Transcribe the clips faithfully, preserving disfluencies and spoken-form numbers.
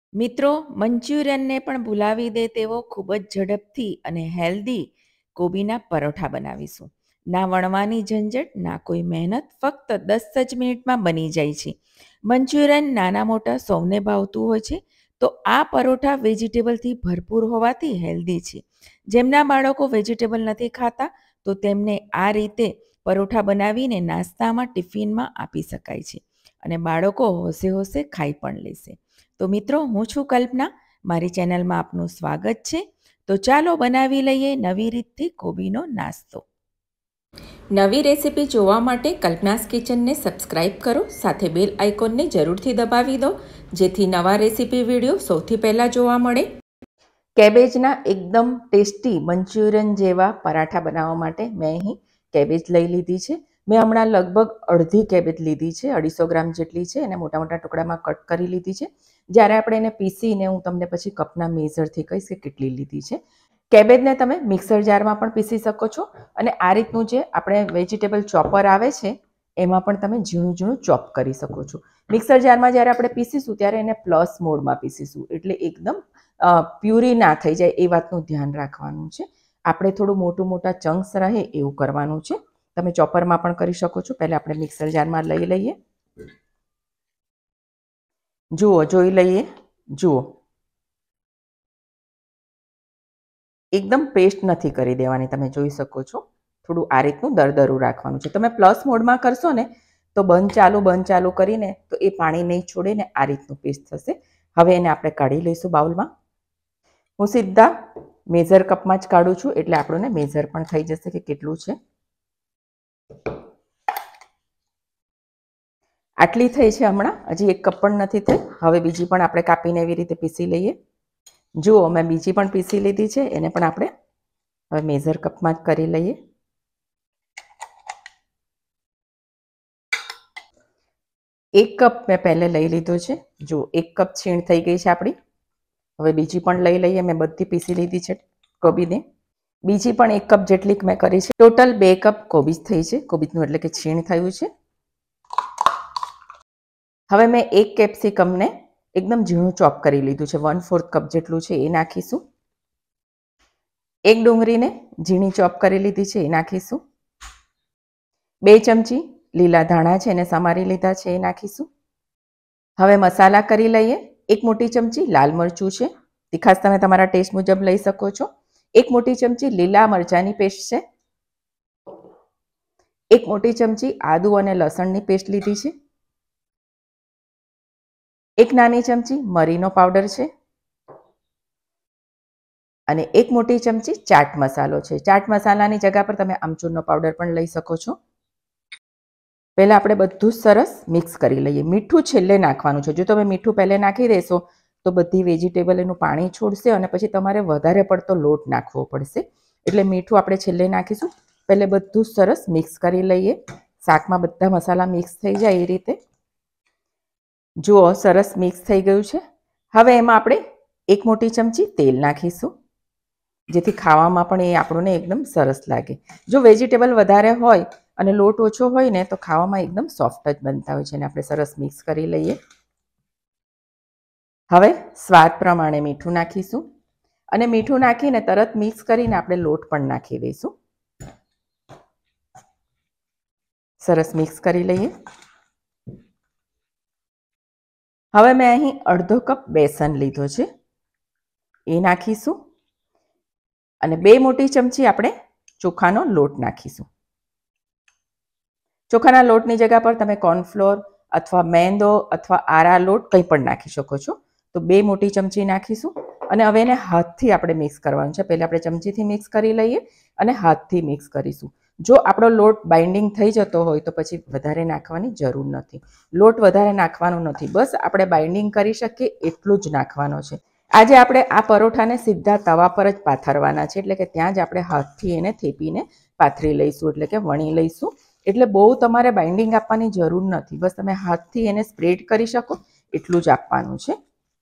મિત્રો, મંચુરિયનને પણ ભૂલાવી દે તેવો ખૂબ જ ઝડપથી અને હેલ્ધી કોબીના પરોઠા બનાવીશું. ના વણવાની ઝંઝટ, ના કોઈ મહેનત, ફક્ત દસ જ મિનિટમાં બની જાય છે. મંચુરિયન નાના મોટા સૌને ભાવતું હોય છે, તો આ પરોઠા વેજીટેબલથી ભરપૂર હોવાથી હેલ્ધી છે. જેમના બાળકો વેજીટેબલ નથી ખાતા, તો તેમને આ રીતે પરોઠા બનાવીને નાસ્તામાં ટિફિનમાં આપી શકાય છે અને બાળકો હોશે હોશે ખાઈ પણ લેશે. તો મિત્રો, હું છું કલ્પના. મારી ચેનલમાં આપનું સ્વાગત છે. તો ચાલો બનાવી લઈએ નવી રીતથી કોબીનો નાસ્તો. નવી રેસીપી જોવા માટે કલ્પનાસ કિચનને સબસ્ક્રાઇબ કરો, સાથે બેલ આઇકોનને જરૂરથી દબાવી દો, જેથી નવા રેસીપી વિડીયો સૌથી પહેલાં જોવા મળે. કેબેજના એકદમ ટેસ્ટી મંચુરિયન જેવા પરાઠા બનાવવા માટે મેં અહીં કેબેજ લઈ લીધી છે. મેં હમણાં લગભગ અડધી કેબેજ લીધી છે, અઢીસો ગ્રામ જેટલી છે, એને મોટા મોટા ટુકડામાં કટ કરી લીધી છે. જ્યારે આપણે એને પીસીને હું તમને પછી કપના મેઝરથી કહીશ કે કેટલી લીધી છે. કેબેજને તમે મિક્સર જારમાં પણ પીસી શકો છો અને આ રીતનું જે આપણે વેજીટેબલ ચોપર આવે છે એમાં પણ તમે ઝીણું ઝીણું ચોપ કરી શકો છો. મિક્સર જારમાં જ્યારે આપણે પીસીશું ત્યારે એને પ્લસ મોડમાં પીસીશું, એટલે એકદમ પ્યુરી ના થઈ જાય એ વાતનું ધ્યાન રાખવાનું છે. આપણે થોડું મોટું મોટા ચંક્સ રહે એવું કરવાનું છે. તમે ચોપરમાં પણ કરી શકો છો. પહેલાં આપણે મિક્સર જારમાં લઈ લઈએ. જુઓ, જોઈ લઈએ. જુઓ, એકદમ પેસ્ટ નથી કરી દેવાની, તમે જોઈ શકો છો. થોડું આ રીતનું દરદરું રાખવાનું છે. તમે પ્લસ મોડમાં કરશો ને તો બંધ ચાલુ બંધ ચાલુ કરીને તો એ પાણી નહીં છોડે ને આ રીતનું પેસ્ટ થશે. હવે એને આપણે કાઢી લઈશું બાઉલમાં. હું સીધા મેઝર કપમાં જ કાઢું છું, એટલે આપણને મેઝર પણ થઈ જશે કે કેટલું છે. આટલી થઈ છે હમણાં, હજી એક કપ પણ નથી થઈ. હવે બીજી પણ આપણે કાપીને એવી રીતે પીસી લઈએ. જુઓ, મેં બીજી પણ પીસી લીધી છે, એને પણ આપણે હવે મેઝર કપમાં જ કરી લઈએ. એક કપ મેં પહેલે લઈ લીધો છે. જુઓ, એક કપ છીણ થઈ ગઈ છે આપણી. હવે બીજી પણ લઈ લઈએ. મેં બધી પીસી લીધી છે કોબીને. બીજી પણ એક કપ જેટલી મેં કરી છે. ટોટલ બે કપ કોબીજ થઈ છે. કોબીજનું એટલે કે છીણ થયું છે. હવે મેં એક કેપ્સિકમને એકદમ ઝીણું ચોપ કરી લીધું છે. વન ફોર્થ કપ જેટલું છે એ નાખીશું. એક ડુંગળીને ઝીણી ચોપ કરી લીધી છે એ નાખીશું. બે ચમચી લીલા ધાણા છે એને સમારી લીધા છે એ નાખીશું. હવે મસાલા કરી લઈએ. એક મોટી ચમચી લાલ મરચું છે, તીખાશ તમે તમારા ટેસ્ટ મુજબ લઈ શકો છો. એક મોટી ચમચી લીલા મરચાંની પેસ્ટ છે. એક મોટી ચમચી આદુ અને લસણની પેસ્ટ લીધી છે. એક નાની ચમચી મરીનો પાવડર છે અને એક મોટી ચમચી ચાટ મસાલો છે. ચાટ મસાલાની જગ્યા પર તમે આમચૂરનો પાવડર પણ લઈ શકો છો. પહેલાં આપણે બધું સરસ મિક્સ કરી લઈએ. મીઠું છેલ્લે નાખવાનું છે. જો તમે મીઠું પહેલે નાખી દેશો તો બધી વેજીટેબલ એનું પાણી છોડશે અને પછી તમારે વધારે પડતો લોટ નાખવો પડશે. એટલે મીઠું આપણે છેલ્લે નાખીશું. પહેલે બધું સરસ મિક્સ કરી લઈએ. શાકમાં બધા મસાલા મિક્સ થઈ જાય એ રીતે. જુઓ, સરસ મિક્સ થઈ ગયું છે. હવે એમાં આપણે એક મોટી ચમચી તેલ નાખીશું, જેથી ખાવામાં પણ એ આપણને એકદમ સરસ લાગે. જો વેજીટેબલ વધારે હોય અને લોટ ઓછો હોય ને તો ખાવામાં એકદમ સોફ્ટ જ બનતા હોય છે. અને આપણે સરસ મિક્સ કરી લઈએ. હવે સ્વાદ પ્રમાણે મીઠું નાખીશું અને મીઠું નાખીને તરત મિક્સ કરીને આપણે લોટ પણ નાખી દઈશું. સરસ મિક્સ કરી લઈએ. હવે મેં અહીં અડધો કપ બેસન લીધો છે એ નાખીશું અને બે મોટી ચમચી આપણે ચોખાનો લોટ નાખીશું. ચોખાના લોટની જગ્યા પર તમે કોર્નફ્લોર અથવા મેંદો અથવા આરા લોટ કંઈ પણ નાખી શકો છો. તો બે મોટી ચમચી નાખીશું અને હવે એને હાથથી આપણે મિક્સ કરવાનું છે. પહેલાં આપણે ચમચીથી મિક્સ કરી લઈએ અને હાથથી મિક્સ કરીશું. જો આપણો લોટ બાઇન્ડિંગ થઈ જતો હોય તો પછી વધારે નાખવાની જરૂર નથી. લોટ વધારે નાખવાનો નથી, બસ આપણે બાઇન્ડિંગ કરી શકીએ એટલું જ નાખવાનો છે. આજે આપણે આ પરોઠાને સીધા તવા પર જ પાથરવાના છે, એટલે કે ત્યાં જ આપણે હાથથી એને થેપીને પાથરી લઈશું, એટલે કે વણી લઈશું. એટલે બહુ તમારે બાઇન્ડિંગ આપવાની જરૂર નથી, બસ તમે હાથથી એને સ્પ્રેડ કરી શકો એટલું જ આપવાનું છે.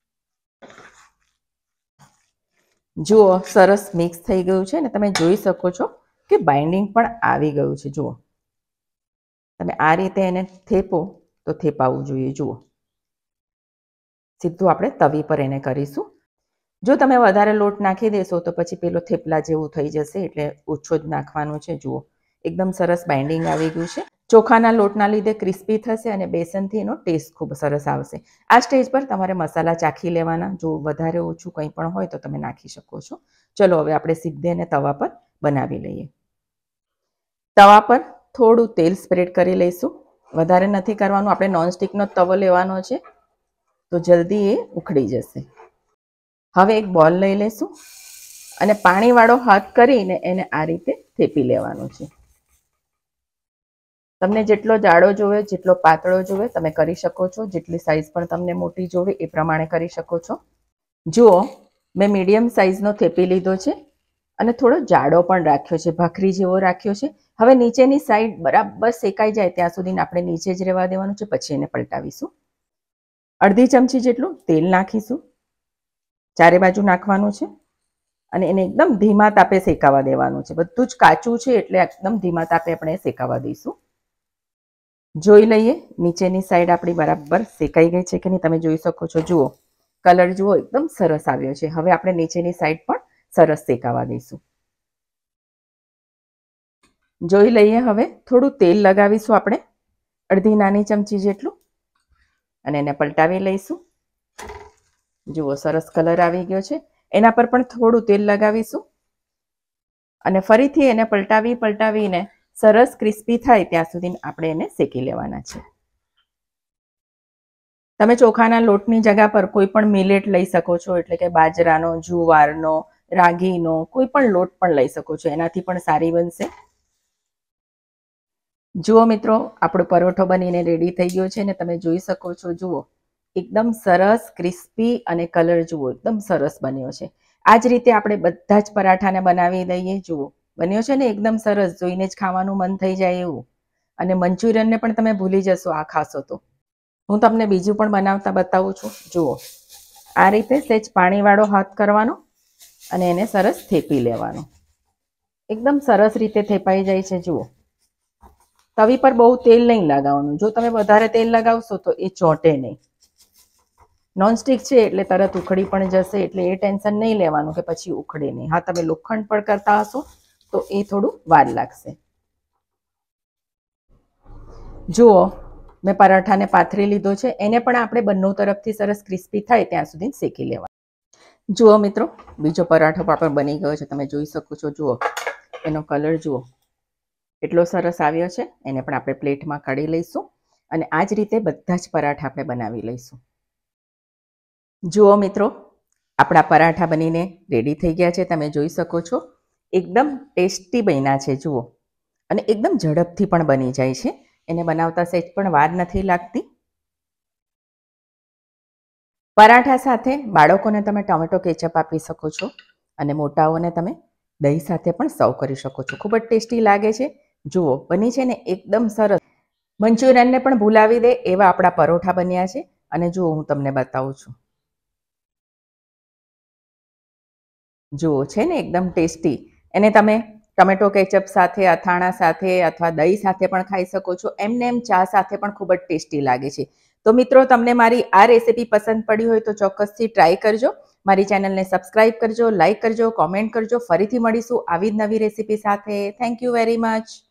જુઓ, સરસ મિક્સ થઈ ગયું છે ને તમે જોઈ શકો છો કે બાઇન્ડિંગ પણ આવી ગયું છે. જુઓ, તમે આ રીતે એને થેપો તો થેપાવવું જોઈએ. જુઓ, સીધું આપણે તવી પર એને કરીશું. જો તમે વધારે લોટ નાખી દેશો તો પછી પેલો થેપલા જેવું થઈ જશે, એટલે ઓછો જ નાખવાનું છે. જુઓ એકદમ સરસ બાઇન્ડિંગ આવી ગયું છે. ચોખાના લોટના લીધે ક્રિસ્પી થશે અને બેસનથી એનો ટેસ્ટ ખૂબ સરસ આવશે. આ સ્ટેજ પર તમારે મસાલા ચાખી લેવાના. જો વધારે ઓછું કંઈ પણ હોય તો તમે નાખી શકો છો. ચલો હવે આપણે સીધે એને તવા પર બનાવી લઈએ. તવા પર થોડું તેલ સ્પ્રેડ કરી લઈશું. વધારે નથી કરવાનું, આપણે નોનસ્ટિકનો તવો લેવાનો છે તો જલ્દી એ ઉખડી જશે. હવે એક બોલ લઈ લઈશું અને પાણીવાળો હાથ કરીને એને આ રીતે થેપી લેવાનું છે. તમને જેટલો જાડો જોવે, જેટલો પાતળો જોવે તમે કરી શકો છો. જેટલી સાઈઝ પણ તમને મોટી જોવે એ પ્રમાણે કરી શકો છો. જુઓ મેં મીડિયમ સાઈઝનો થેપી લીધો છે અને થોડો જાડો પણ રાખ્યો છે, ભાખરી જેવો રાખ્યો છે. હવે નીચેની સાઈડ બરાબર શેકાઈ જાય ત્યાં સુધી આપણે નીચે જ રહેવા દેવાનું છે, પછી એને પલટાવીશું. અડધી ચમચી જેટલું તેલ નાખીશું, ચારે બાજુ નાખવાનું છે અને એને એકદમ ધીમા તાપે શેકાવા દેવાનું છે. બધું જ કાચું છે એટલે એકદમ ધીમા તાપે આપણે શેકાવા દઈશું. જોઈ લઈએ નીચેની સાઈડ આપણી બરાબર શેકાઈ ગઈ છે કે નહીં, તમે જોઈ શકો છો. જુઓ કલર જુઓ એકદમ સરસ આવ્યો છે. હવે આપણે નીચેની સાઈડ પણ સરસ શેકાવા દઈશું. જોઈ લઈએ. હવે થોડું તેલ લગાવીશું આપણે, અડધી નાની ચમચી જેટલું, અને એને પલટાવી લઈશું. જુઓ સરસ કલર આવી ગયો છે. એના પર પણ થોડું તેલ લગાવીશું અને ફરીથી એને પલટાવી પલટાવીને સરસ ક્રિસ્પી થાય ત્યાં સુધી આપણે એને શેકી લેવાના છે. તમે ચોખાના લોટની જગ્યા પર કોઈ પણ મિલેટ લઈ શકો છો, એટલે કે બાજરાનો, જુવારનો, રાગીનો કોઈ પણ લોટ પણ લઈ શકો છો. એનાથી પણ સારી બનશે. જુઓ મિત્રો આપણો પરોઠો બનીને રેડી થઈ ગયો છે ને તમે જોઈ શકો છો. જુઓ એકદમ સરસ ક્રિસ્પી અને કલર જુઓ એકદમ સરસ બન્યો છે. આ જ રીતે આપણે બધા જ પરાઠાને બનાવી દઈએ. જુઓ બન્યો છે ને એકદમ સરસ, જોઈને જ ખાવાનું મન થઈ જાય એવું. અને મંચુરિયનને પણ તમે ભૂલી જશો આ ખાશો તો. હું તમને બીજું પણ બનાવતા બતાવું છું. જુઓ આ રીતે સહેજ પાણીવાળો હાથ કરવાનો અને એને સરસ થેપી લેવાનો. એકદમ સરસ રીતે થેપાઈ જાય છે. જુઓ તવી પર બહુ તેલ નહીં લગાવવાનું. જો તમે વધારે તેલ લગાવશો તો એ ચોંટે નહીં. નોનસ્ટિક છે એટલે તરત ઉખડી પણ જશે, એટલે એ ટેન્શન નહીં લેવાનું કે પછી ઉખડે નહીં. હા તમે લોખંડ પર કરતા હશો તો એ થોડું વાર લાગશે. જુઓ મેં પરાઠાને પાથરી લીધો છે. એને પણ આપણે બંને તરફથી સરસ ક્રિસ્પી થાય ત્યાં સુધી શેકી લેવા. જુઓ મિત્રો બીજો પરાઠો પણ બની ગયો છે, તમે જોઈ શકો છો. જુઓ એનો કલર જુઓ એટલો સરસ આવ્યો છે. એને પણ આપણે પ્લેટમાં કાઢી લઈશું અને આ જ રીતે બધા જ પરાઠા આપણે બનાવી લઈશું. જુઓ મિત્રો આપણા પરાઠા બનીને રેડી થઈ ગયા છે, તમે જોઈ શકો છો. એકદમ ટેસ્ટી બન્યા છે. જુઓ અને એકદમ ઝડપથી પણ બની જાય છે. એને બનાવતા સહેજ પણ વાર નથી લાગતી. પરાઠા સાથે બાળકોને તમે ટોમેટો કેચઅપ આપી શકો છો અને મોટાઓને તમે દહીં સાથે પણ સર્વ કરી શકો છો. ખૂબ જ ટેસ્ટી લાગે છે. જુઓ બની છે ને એકદમ સરસ. મંચુરિયનને પણ ભૂલાવી દે એવા આપણા પરોઠા બન્યા છે. અને જુઓ હું તમને બતાવું છું. જુઓ છે ને એકદમ ટેસ્ટી. એને તમે ટમેટો કેચઅપ સાથે, અથાણા સાથે અથવા દહીં સાથે પણ ખાઈ શકો છો. એમને એમ ચા સાથે પણ ખૂબ જ ટેસ્ટી લાગે છે. તો મિત્રો તમને મારી આ રેસીપી પસંદ પડી હોય તો ચોક્કસથી ટ્રાય કરજો. મારી ચેનલને સબસ્ક્રાઇબ કરજો, લાઇક કરજો, કોમેન્ટ કરજો. ફરીથી મળીશું આવી જ નવી રેસીપી સાથે. Thank you very much.